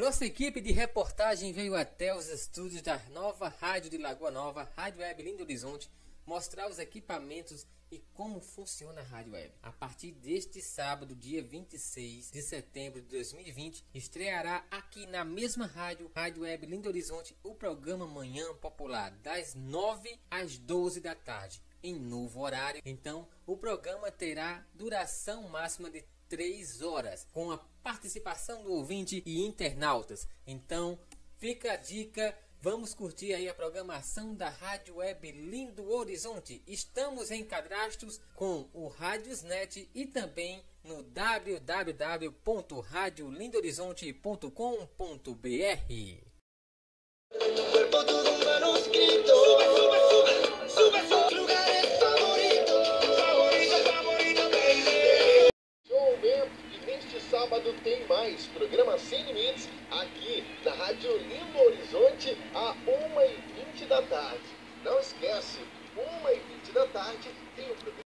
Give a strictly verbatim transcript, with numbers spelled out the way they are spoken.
nossa equipe de reportagem veio até os estúdios da nova rádio de Lagoa Nova, Rádio Web Lindo Horizonte, mostrar os equipamentos e como funciona a Rádio Web. A partir deste sábado, dia vinte e seis de setembro de dois mil e vinte, estreará aqui na mesma rádio, Rádio Web Lindo Horizonte, o programa Manhã Popular, das nove às doze da tarde, em novo horário. Então, o programa terá duração máxima de três horas, com a participação do ouvinte e internautas. Então, fica a dica. Vamos curtir aí a programação da Rádio Web Lindo Horizonte. Estamos em cadastros com o Radiosnet e também no w w w ponto rádio lindo horizonte ponto com ponto b r. Sábado tem mais programa Sem Limites aqui na Rádio Lindo Horizonte a uma e vinte da tarde. Não esquece, uma e vinte da tarde tem o programa